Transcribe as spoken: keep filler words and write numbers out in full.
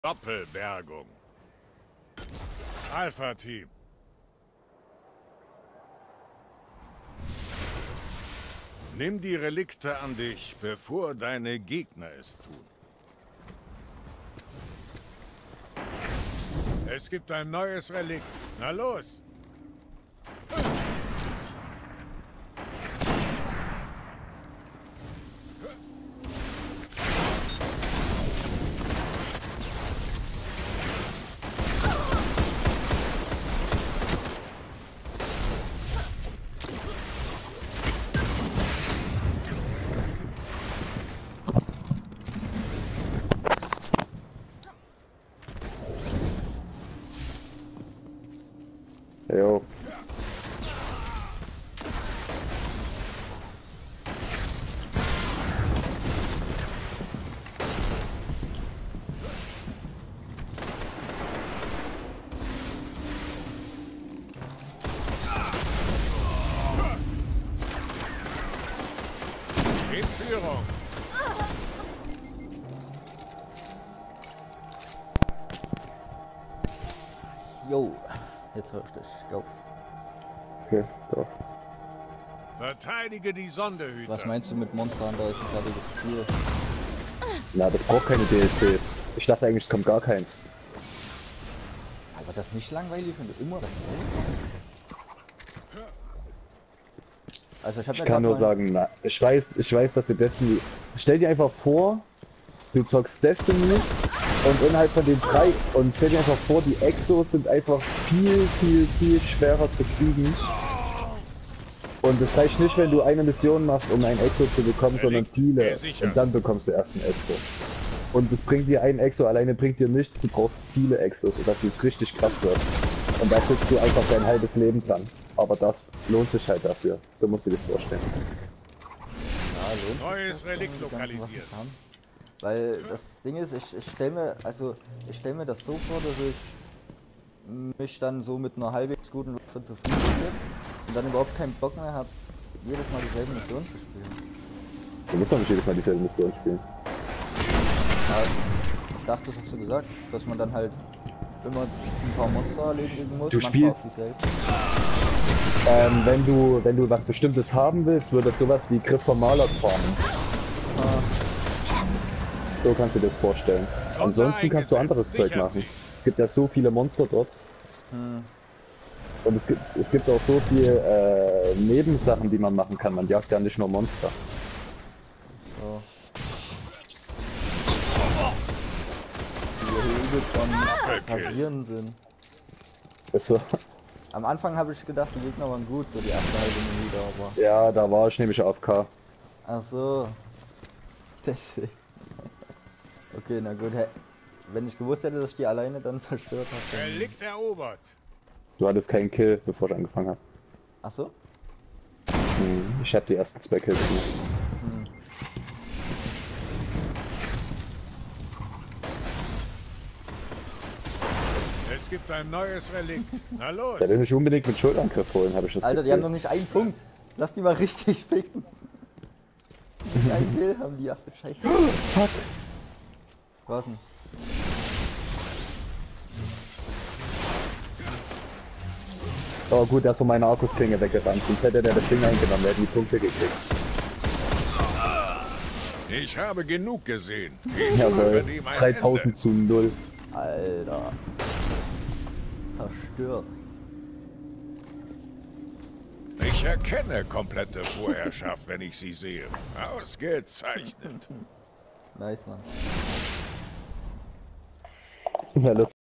Doppelbergung. Alpha-Team. Nimm die Relikte an dich, bevor deine Gegner es tun. Es gibt ein neues Relikt. Na los! Jo. In Führung. Jo, jetzt hör ich dich. Go. Okay, doch. Verteidige die Sonderhüter. Was meinst du mit Monster Hunter ist ein fertiges Spiel? Na, das braucht keine D L Cs. Ich dachte eigentlich, es kommt gar keins. Aber das ist nicht langweilig, wenn du immer das Also ich, hab Ich ja kann grad nur mal- sagen, na, ich weiß, ich weiß, dass du Destiny... Stell dir einfach vor, du zockst Destiny und innerhalb von den drei... Und stell dir einfach vor, die Exos sind einfach viel, viel, viel schwerer zu kriegen. Und es reicht nicht, wenn du eine Mission machst, um ein Exo zu bekommen, sondern viele. Ja, sicher. Und dann bekommst du erst einen Exo. Und es bringt dir ein Exo, alleine bringt dir nichts, du brauchst viele Exos, sodass es richtig krass wird. Und da sitzt du einfach dein halbes Leben dran. Aber das lohnt sich halt dafür. So musst du dir das vorstellen. Ja, lohnt sich Neues das, Relikt wenn wir die ganzen lokalisiert. Waffen haben? Weil das Ding ist, ich, ich stelle mir, also ich stelle mir das so vor, dass ich mich dann so mit einer halbwegs guten Waffe zufrieden bin und dann überhaupt keinen Bock mehr habe, jedes Mal dieselbe Mission zu spielen. Du musst doch nicht jedes Mal dieselbe Mission spielen. Ja, ich dachte, das hast du gesagt, dass man dann halt immer ein paar Monster erledigen muss. Du manchmal spielst- auch dieselben. Ähm, wenn du, wenn du was Bestimmtes haben willst, wird das sowas wie Griff vom Maler farmen. So kannst du dir das vorstellen. Ansonsten kannst du anderes Zeug machen. Es gibt ja so viele Monster dort. Hm. Und es gibt, es gibt auch so viel äh, Nebensachen, die man machen kann. Man jagt ja nicht nur Monster. So. Die übel von Rasieren sind. Also, Am Anfang habe ich gedacht, die Gegner waren gut, so die erste halbe Minute, aber... ja, da war ich nämlich A F K. Ach so. Deswegen. Okay, na gut. Hä- Wenn ich gewusst hätte, dass ich die alleine dann zerstört habe. Dann... Relikt erobert. Du hattest keinen Kill, bevor ich angefangen habe. Ach so? Hm, ich habe die ersten zwei Kills gemacht. Hm. Es gibt ein neues Relikt. Na los! Der will mich unbedingt mit Schulterangriff holen, habe ich das Alter, die Gefühl. haben noch nicht einen Punkt. Lass die mal richtig ficken. Nicht einen Kill haben die, ach du Scheiße. Fuck! Was denn? Aber gut, der ist von meiner Akkusklinge weggerannt. Sonst hätte der das Ding eingenommen, wir hätten die Punkte gekriegt. Ich habe genug gesehen. Jawohl, Verdiene ein dreitausend zu null. Alter. Zerstört. Ende. Ich erkenne komplette Vorherrschaft, wenn ich sie sehe. Ausgezeichnet. Nice, Mann. Ja, das